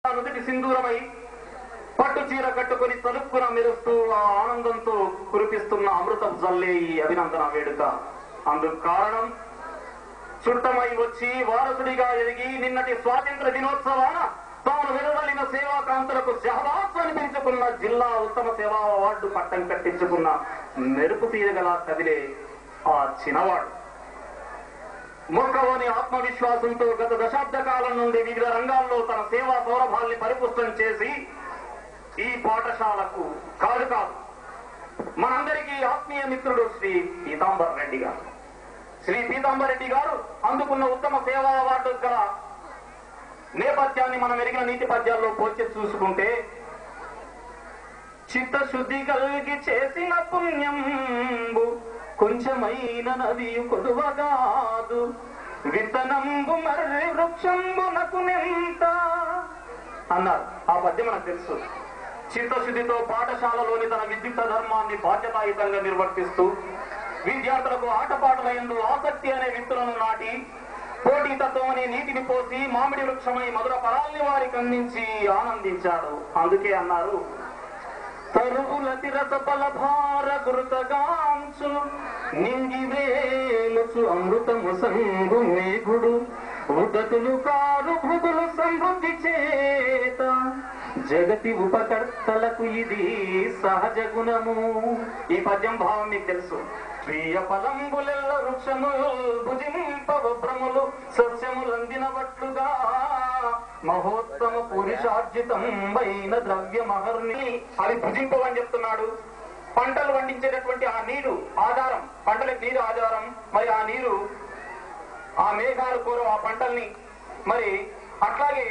నుదిటి సింధూరమై పట్టు చీర కట్టుకుని తలుపున మెరుస్తూ ఆ ఆనందంతో కురిపిస్తున్న అమృతం జల్లే ఈ అభినందన వేడుక. అందుకు కారణం చుట్టమై వచ్చి వారసుడిగా ఎదిగి నిన్నటి స్వాతంత్ర దినోత్సవాన తాను వెలువడిన సేవా కాంతులకు షహబాస్ అనిపించుకున్న జిల్లా ఉత్తమ సేవా అవార్డు పట్టం కట్టించుకున్న మెరుపు తీరగల కదిలే ఆ చిన్నవాడు. మొక్కవని ఆత్మవిశ్వాసంతో గత దశాబ్ద కాలం నుండి వివిధ రంగాల్లో తన సేవా సౌరభాల్ని పరిపుష్టం చేసి ఈ పాఠశాలకు కాదు మనందరికీ ఆత్మీయ మిత్రుడు శ్రీ పీతాంబర్ రెడ్డి గారు. శ్రీ పీతాంబర్ రెడ్డి గారు అందుకున్న ఉత్తమ సేవా అవార్డు గల నేపథ్యాన్ని మనం ఎరిగిన నీతి పద్యాల్లో పోల్చి చూసుకుంటే, చిత్తశుద్ధి కలిగి చేసిన పుణ్యంబు కొంచెమైన నది కొడువగాదు, విత్తనంబు మర్రి వృక్షంబునకు నెంత అన్నారు. ఆ పద్యం మనకు తెలుసు. చిత్తశుద్ధితో పాఠశాలలోని తన విద్యుత్ ధర్మాన్ని బాధ్యతాయుతంగా నిర్వర్తిస్తూ విద్యార్థులకు ఆటపాటల యందు ఆసక్తి అనే విత్తులను నాటి పోటీతత్వం అనే నీటిని పోసి మామిడి వృక్షమై మధుర ఫలాల్ని వారికి అందించి ఆనందించాడు. అందుకే అన్నారు, తరువుల తిరస ఫలభార గురుతగాంచు నింగి వేలుచు అమృతము సంగు మేఘుడు ఉదతులు కారు భృతులు సమృద్ధి చేత జగతి ఉపకర్తలకు ఇది సహజ గుణము. ఈ పద్యం భావం మీకు తెలుసు. ప్రియ ఫలంబులెల్ల వృక్షములు భుజింపవ భ్రములు సస్యములందినవట్లుగా మహోత్తమ పురుషార్జితం వైన ద్రవ్య మహర్ని అవి భుజింపవని చెప్తున్నాడు. పంటలు పండించేటటువంటి ఆ నీరు ఆధారం, పంటలకు నీరు ఆధారం. మరి ఆ నీరు ఆ మేఘాలు కోరు ఆ పంటల్ని. మరి అట్లాగే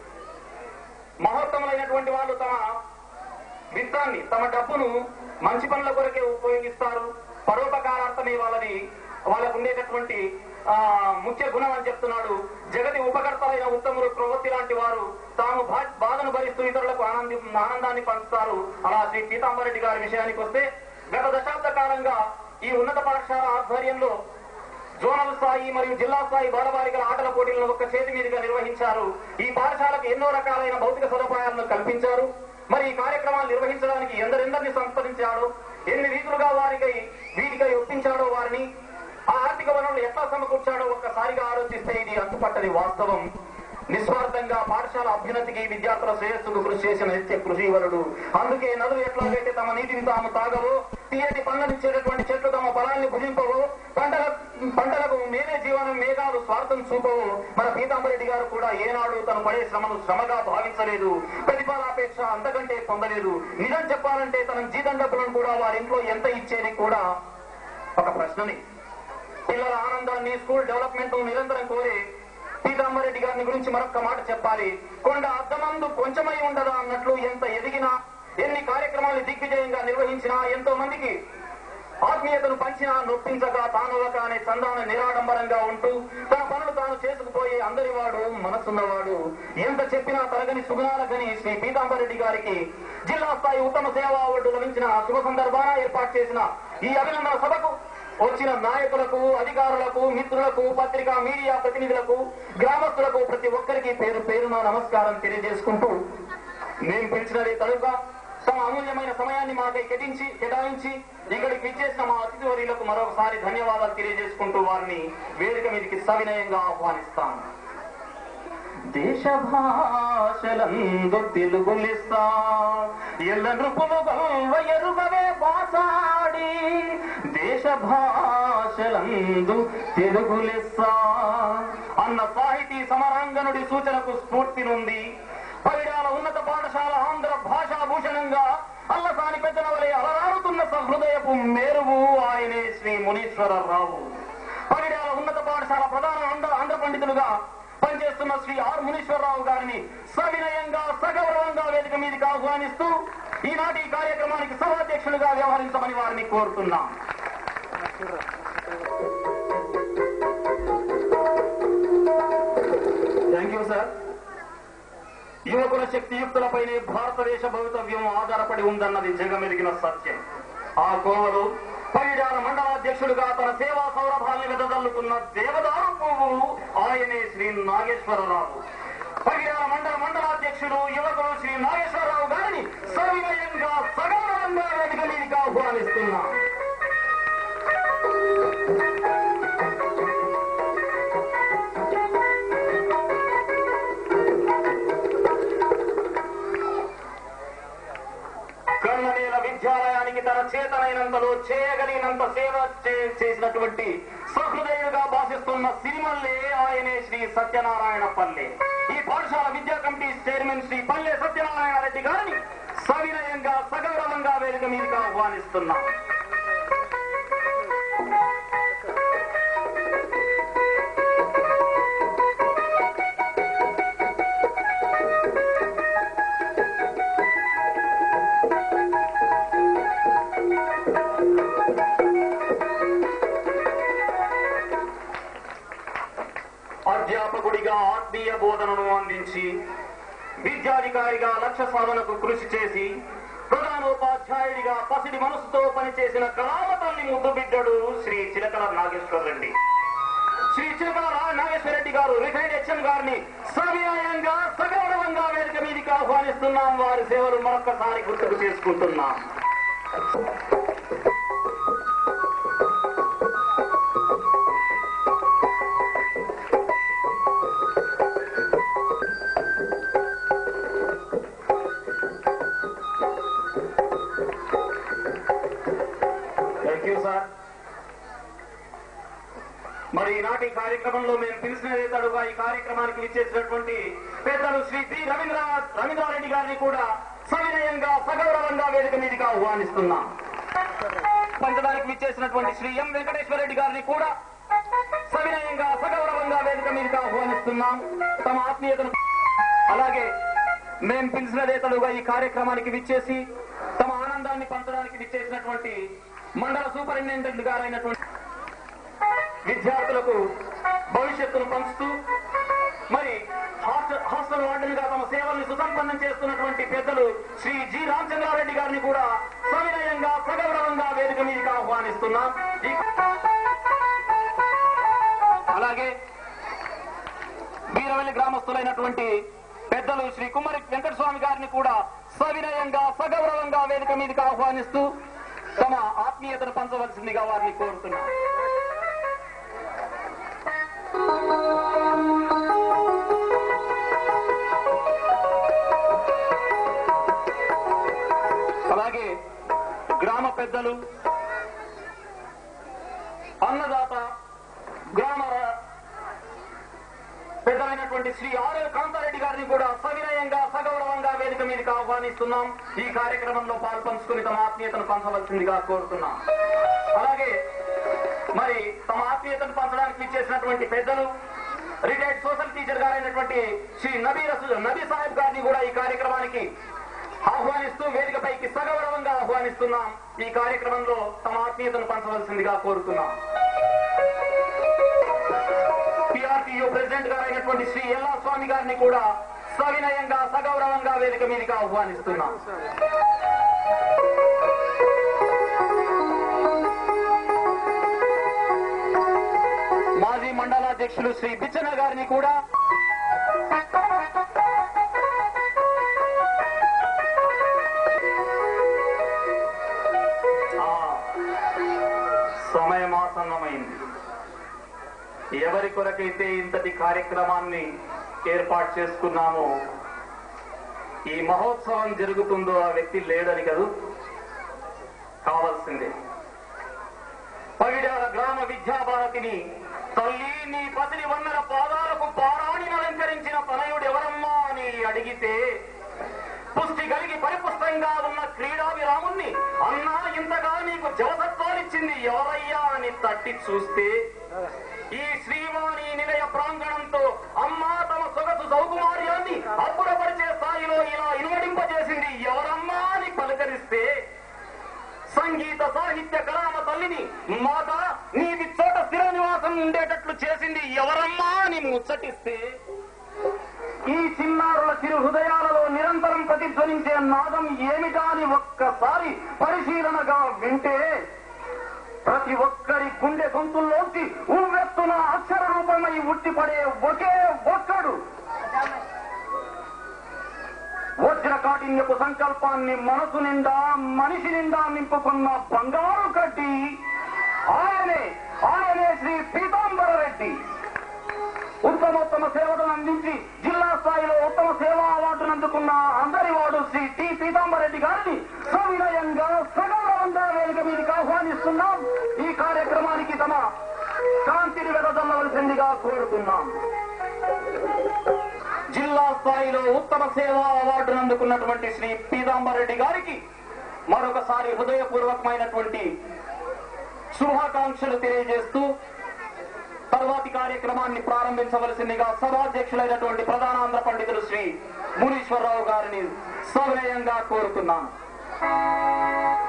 మహోత్తములైనటువంటి వాళ్ళు తమ విత్తాన్ని, తమ డబ్బును మంచి పనుల కొరకే ఉపయోగిస్తారు. పరోపకారార్థమే వాళ్ళకు ఉండేటటువంటి ముఖ్య గుణం అని చెప్తున్నాడు. జగతి ఉపకర్తలైన ఉత్తములు ప్రవృత్తి లాంటి వారు తాము బాధను భరిస్తూ ఇతరులకు ఆనందాన్ని పంచుతారు. అలా శ్రీ పీతాంబర్ రెడ్డి గారి విషయానికి వస్తే, గత దశాబ్ద కాలంగా ఈ ఉన్నత పాఠశాల ఆధ్వర్యంలో జోనల్ స్థాయి మరియు జిల్లా స్థాయి బాలబాలికల ఆటల పోటీలను ఒక్క చేతి మీదుగా నిర్వహించారు. ఈ పాఠశాలకు ఎన్నో రకాలైన భౌతిక సదుపాయాలను కల్పించారు. మరి ఈ కార్యక్రమాలు నిర్వహించడానికి ఎందరెందరిని సంస్కరించాడో, ఎన్ని రీతులుగా వీటికై ఒప్పించాడో, వారిని ఆ ఆర్థిక వనరులు ఎట్లా సమకూర్చాడో ఒక్కసారిగా ఆలోచిస్తే ఇది అంతుపట్టని వాస్తవం. నిస్వార్థంగా పాఠశాల అభ్యున్నతికి విద్యార్థుల శ్రేయస్సుకు కృషి చేసిన నిత్య కృషివరుడు. అందుకే నదులు ఎట్లాగైతే తమ నీటిని తాము తాగవో, తీయటి పండ్లనిచ్చేటటువంటి చెట్లు తమ ఫలాన్ని భుజింపవో, పంటలకు మేమే జీవనం మేఘాలు స్వార్థం చూపవు, మన పీతాంబర్ రెడ్డి గారు కూడా ఏనాడు తను పడే శ్రమను శ్రమగా భావించలేదు. ప్రతిఫలాపేక్ష అంతకంటే పొందలేదు. నిజం చెప్పాలంటే తన జీతం డబ్బులను కూడా వారింట్లో ఎంత ఇచ్చేది కూడా ఒక ప్రశ్నని. పిల్లల ఆనందాన్ని, స్కూల్ డెవలప్మెంట్ నిరంతరం కోరే పీతాంబర్ రెడ్డి గారిని గురించి మరొక్క మాట చెప్పాలి. కొండ అద్దమందు కొంచెమై ఉండదా అన్నట్లు ఎంత ఎదిగినా, ఎన్ని కార్యక్రమాలు దిగ్విజయంగా నిర్వహించినా, ఎంతో మందికి ఆత్మీయతను పంచినా నొప్పించక తానొక అనే చందాన నిరాడంబరంగా ఉంటూ తన పనులు తాను చేసుకుపోయే అందరివాడు, మనసున్నవాడు. ఎంత చెప్పినా తరగని సుగుణాలగని శ్రీ పీతాంబర్ రెడ్డి గారికి జిల్లా స్థాయి ఉత్తమ సేవా అవార్డు లభించిన శుభ సందర్భాన ఏర్పాటు చేసిన ఈ అభినందన సభకు వచ్చిన నాయకులకు, అధికారులకు, మిత్రులకు, పత్రికా మీడియా ప్రతినిధులకు, గ్రామస్తులకు ప్రతి ఒక్కరికి పేరు పేరున నమస్కారం తెలియజేసుకుంటూ, మేము పిలిచినదే కనుక తమ అమూల్యమైన సమయాన్ని మాకై కేటాయించి ఇక్కడికి విచ్చేసిన మా అతిథి వర్యులకు మరొకసారి ధన్యవాదాలు తెలియజేసుకుంటూ వారిని వేదిక మీదకి సవినయంగా ఆహ్వానిస్తాను. దేశ భాషలందు తెలుగులిస్తా ఎల్ల నృపులు ఎరుగవే బాసాడి, దేశ భాషలందు తెలుగులిస్తా అన్న సాహితీ సమరాంగనుడి సూచనకు స్ఫూర్తి నుండి పైడాల ఉన్నత పాఠశాల ఆంధ్ర భాషా భూషణంగా అల్లసాని పెద్దల వలె అలరారుతున్న సహృదయపు మేరువు ఆయనే శ్రీ మునీశ్వరరావు. పైడాల ఉన్నత పాఠశాల ప్రధాన ఆంధ్ర పండితులుగా పనిచేస్తున్న శ్రీ ఆర్ మునీశ్వరరావు గారిని సవినయంగా సగౌరవంగా వేదిక మీదకి ఆహ్వానిస్తూ ఈనాటి కార్యక్రమానికి సభాధ్యక్షులుగా వ్యవహరించమని వారిని కోరుతున్నాం. Thank you sir. యువకుల శక్తియుక్తులపైనే భారతదేశ భవితవ్యం ఆధారపడి ఉందన్నది జగమెరిగిన సత్యం. ఆ కోవలో పైడాల మండలాధ్యక్షుడుగా తన సేవా సౌరభాల్ని వెదజల్లుతున్న దేవదారు పువ్వు ఆయనే శ్రీ నాగేశ్వరరావు. పైడాల మండలాధ్యక్షుడు చేతనైనంతలో చేయగలిగినంత సేవ చేసినటువంటి సహృదయుడుగా భాషిస్తున్న సిరిమల్లే ఆయనే శ్రీ సత్యనారాయణ పల్లె. ఈ పాఠశాల విద్యా కమిటీ చైర్మన్ శ్రీ పల్లె సత్యనారాయణ రెడ్డి గారిని సవినయంగా సగౌరవంగా వేదిక మీదకి ఆహ్వానిస్తున్నాం. అధ్యాపకుడిగా ఆత్మీయ బోధనను అందించి విద్యాధికారిగా లక్ష్య సాధనకు కృషి చేసి ప్రధానోపాధ్యాయుడిగా పసిడి మనసుతో పనిచేసిన కళావతాన్ని ముద్దు బిడ్డడు శ్రీ చిలకల నాగేశ్వర రెడ్డి. శ్రీ చిలకల నాగేశ్వర రెడ్డి గారు రిటైర్డ్ హెచ్ఎం గారిని సవినయంగా సగౌరవంగా వేదిక మీదకి ఆహ్వానిస్తున్నాం. వారి సేవలు మరొక్కసారి గుర్తుకు చేసుకుంటున్నాం. మరి ఈనాటి కార్యక్రమంలో మేము పిలిచినదేతడుగా ఈ కార్యక్రమానికి విచ్చేసినటువంటి పెద్దలు శ్రీ పి రవీంద్రారెడ్డి గారిని కూడా సవినయంగా సగౌరవంగా వేదిక మీదకి ఆహ్వానిస్తున్నాం. పంచడానికి విచ్చేసినటువంటి శ్రీ ఎం వెంకటేశ్వర రెడ్డి గారిని కూడా సవినయంగా సగౌరవంగా వేదిక మీదకి ఆహ్వానిస్తున్నాం. తమ ఆత్మీయతను అలాగే మేము పిలిచినదేతడుగా ఈ కార్యక్రమానికి విచ్చేసి తమ ఆనందాన్ని పంచడానికి విచ్చేసినటువంటి మండల సూపరింటెండెంట్ గారైనటువంటి విద్యార్థులకు భవిష్యత్తును పంచుతూ మరి హాస్టల్ వార్డెన్ గా తమ సేవల్ని సుసంపన్నం చేస్తున్నటువంటి పెద్దలు శ్రీ జి రామచంద్రారెడ్డి గారిని కూడా సవినయంగా సగౌరవంగా వేదిక మీదకి ఆహ్వానిస్తున్నాం. అలాగే వీరవల్లి గ్రామస్తులైనటువంటి పెద్దలు శ్రీ కుమ్మరి వెంకటస్వామి గారిని కూడా సవినయంగా సగౌరవంగా వేదిక మీదకి ఆహ్వానిస్తూ తమ ఆత్మీయతను పంచవలసిందిగా వారిని కోరుతున్నాం. అలాగే గ్రామ పెద్దలు, అన్నదాత, గ్రామ పెద్దలైనటువంటి శ్రీ ఆర్ఎల్ కాంతారెడ్డి గారిని కూడా సవినయంగా సగౌరవంగా వేదిక మీదకి ఆహ్వానిస్తున్నాం. ఈ కార్యక్రమంలో పాల్పంచుకుని తమ ఆత్మీయతను పంచవలసిందిగా కోరుతున్నాం. అలాగే మరి తమ ఆత్మీయతను పంచడానికి ఇచ్చేసినటువంటి పెద్దలు రిటైర్డ్ సోషల్ టీచర్ గారైనటువంటి శ్రీ నబీ సాహెబ్ గారిని కూడా ఈ కార్యక్రమానికి ఆహ్వానిస్తూ వేదికపైకి సగౌరవంగా ఆహ్వానిస్తున్నాం. ఈ కార్యక్రమంలో తమ ఆత్మీయతను పంచవలసిందిగా కోరుతున్నాం. పిఆర్టీయూ ప్రెసిడెంట్ గారైనటువంటి శ్రీ ఎల్లా స్వామి గారిని కూడా సవినయంగా సగౌరవంగా వేదిక మీదకి ఆహ్వానిస్తున్నాం. మాజీ మండలాధ్యక్షులు శ్రీ బిచ్చన్న గారిని కూడా సమయమాసన్నమైంది. ఎవరి కొరకైతే ఇంతటి కార్యక్రమాన్ని ఏర్పాటు చేసుకున్నామో ఈ మహోత్సవం జరుగుతుందో ఆ వ్యక్తి లేడని కదూ కావాల్సిందే. పగిడాల గ్రామ విద్యాభారతిని తల్లి నీ పసిని వన్నర పాదాలకు పారాణి అలంకరించిన తనయుడెవరమ్మా అని అడిగితే పుష్టి కలిగి పరిపుష్టంగా ఉన్న క్రీడాభిరాముణ్ణి అన్నా ఇంతగా నీకు జవసత్వాలిచ్చింది ఎవరయ్యా అని తట్టి చూస్తే ఈ శ్రీవాణి నిలయ ప్రాంగణంతో అమ్మా తమ సొగసు సౌకుమార్యాన్ని అప్పుడపరిచే స్థాయిలో ఇలా ఇనుమడింపజేసింది ఎవరమ్మా అని పలకరిస్తే సంగీత సాహిత్య కళామ తల్లిని మాత నీది చోట స్థిర నివాసం ఉండేటట్లు చేసింది ఎవరమ్మా అని ముచ్చటిస్తే ఈ చిన్నారుల చిరు హృదయాలలో నిరంతరం ప్రతిధ్వనించే నాదం ఏమిటా అని ఒక్కసారి పరిశీలనగా వింటే ప్రతి ఒక్కరి గుండె గొంతుల్లోంచి ఉవ్వెత్తున అక్షర రూపమై ఉట్టిపడే ఒకే ఒక్కడు వజ్రకాఠిన్యపు సంకల్పాన్ని మనసు నిండా మనిషి నిండా నింపుకున్న బంగారు కడ్డి ఆయనే శ్రీ పీతాంబర రెడ్డి. ఉత్తమోత్తమ సేవలను అందించి జిల్లా స్థాయిలో ఉత్తమ సేవా అవార్డును అందుకున్న అందరి వాడు శ్రీ టి పీతాంబర రెడ్డి గారిని సవినయంగా సగౌరవంగా తెలియజేస్తున్నాం. ఈ కార్యక్రమానికి తమ కాంతిని వెదజల్లవలసిందిగా కోరుతున్నాం. జిల్లా స్థాయిలో ఉత్తమ సేవా అవార్డును అందుకున్నటువంటి శ్రీ పీతాంబర్ రెడ్డి గారికి మరొకసారి హృదయపూర్వకమైనటువంటి శుభాకాంక్షలు తెలియజేస్తూ తర్వాతి కార్యక్రమాన్ని ప్రారంభించవలసిందిగా సభాధ్యక్షులైనటువంటి ప్రధానాంధ్ర పండితులు శ్రీ మునీశ్వరరావు గారిని సవినయంగా కోరుతున్నాను.